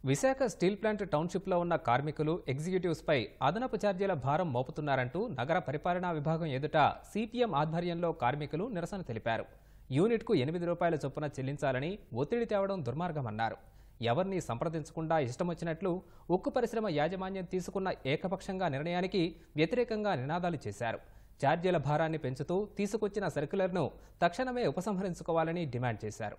Visakha steel plant టౌన్షిప్లో ఉన్న కార్మికులు ఎగ్జిక్యూటివ్స్పై అదనపు ఛార్జీల భారం మోపుతున్నారంటూ నగర పరిపాలనా విభాగం ఎదుట సిపిఎం ఆధ్వర్యంలో కార్మికులు నిరసన తెలిపారు. యూనిట్కు ₹8 చొప్పున చెల్లించాలని ఒత్తిడి తేవడం దుర్మార్గమన్నారు. ఎవరిని సంప్రదించకుండా ఇష్టమొచ్చినట్లు ఉక్కు పరిశ్రమ యాజమాన్యం తీసుకున్న ఏకపక్షంగా నిర్ణయానికి వ్యతిరేకంగా నినాదాలు చేశారు. ఛార్జీల భారాన్ని పెంచుతూ తీసుకొచ్చిన సర్క్యులర్ను తక్షణమే ఉపసంహరించుకోవాలని డిమాండ్ చేశారు.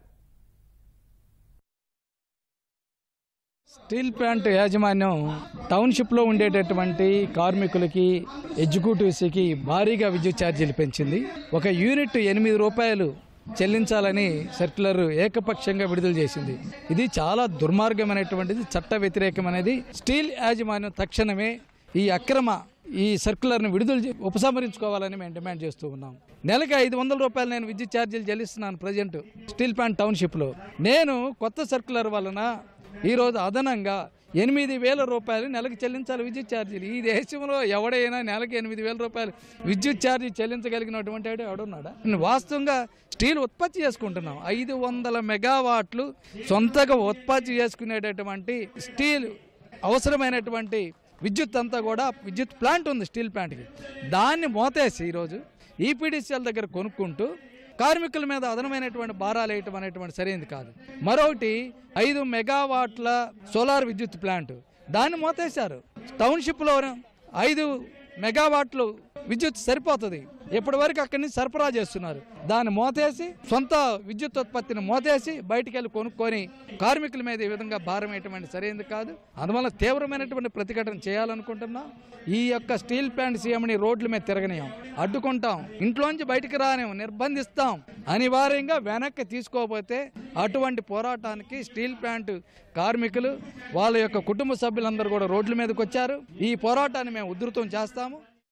స్టీల్ ప్లాంట్ యాజమాన్యం టౌన్షిప్లో ఉండేటటువంటి కార్మికులకి ఎగ్జిక్యూటివ్స్కి భారీగా విద్యుత్ ఛార్జీలు పెంచింది. ఒక యూనిట్ ₹8 చెల్లించాలని సర్క్యులర్ ఏకపక్షంగా విడుదల చేసింది. ఇది చాలా దుర్మార్గమైనటువంటిది, చట్ట వ్యతిరేకమైనది. స్టీల్ యాజమాన్యం తక్షణమే ఈ సర్క్యులర్ను ఉపసంహరించుకోవాలని మేము డిమాండ్ చేస్తూ ఉన్నాం. నెలకి ₹500 నేను విద్యుత్ ఛార్జీలు చెల్లిస్తున్నాను ప్రజెంట్ స్టీల్ ప్లాంట్ టౌన్షిప్లో. నేను కొత్త సర్క్యులర్ వలన ఈరోజు అదనంగా ₹8,000 నెలకు చెల్లించాలి విద్యుత్ ఛార్జీలు. ఈ దేశంలో ఎవడైనా నెలకి ₹8,000 విద్యుత్ ఛార్జీ చెల్లించగలిగినటువంటి ఎవడున్నాడా? వాస్తవంగా స్టీల్ ఉత్పత్తి చేసుకుంటున్నాం. 500 మెగావాట్లు సొంతగా ఉత్పత్తి చేసుకునేటటువంటి స్టీల్ అవసరమైనటువంటి విద్యుత్ అంతా కూడా విద్యుత్ ప్లాంట్ ఉంది స్టీల్ ప్లాంట్కి. దాన్ని మోతేసి ఈరోజు ఈపీడీసీఎల్ దగ్గర కొనుక్కుంటూ కార్మికుల మీద అదనమైనటువంటి భారాలు వేయటం అనేటువంటి సరైనది కాదు. మరొకటి 5 మెగావాట్ల సోలార్ విద్యుత్ ప్లాంట్, దాన్ని మోతేశారు. టౌన్షిప్లో 5 మెగావాట్లు విద్యుత్ సరిపోతుంది, ఇప్పటి వరకు అక్కడి నుంచి సరఫరా చేస్తున్నారు. దాన్ని మోతేసి సొంత విద్యుత్ ఉత్పత్తిని మోతేసి బయటికి వెళ్ళి కొనుక్కొని కార్మికుల మీద ఈ విధంగా భారం వేయటం సరైనది కాదు. అందువల్ల తీవ్రమైనటువంటి ప్రతిఘటన చేయాలనుకుంటున్నాం. ఈ యొక్క స్టీల్ ప్లాంట్ సీఎంని రోడ్ల మీద తిరగనీయం, అడ్డుకుంటాం, ఇంట్లోంచి బయటికి రానేం, నిర్బంధిస్తాం. అనివార్యంగా వెనక్కి తీసుకోకపోతే అటువంటి పోరాటానికి స్టీల్ ప్లాంట్ కార్మికులు వాళ్ళ యొక్క కుటుంబ సభ్యులందరూ కూడా రోడ్ల మీదకి వచ్చారు. ఈ పోరాటాన్ని మేము ఉధృతం చేస్తాము.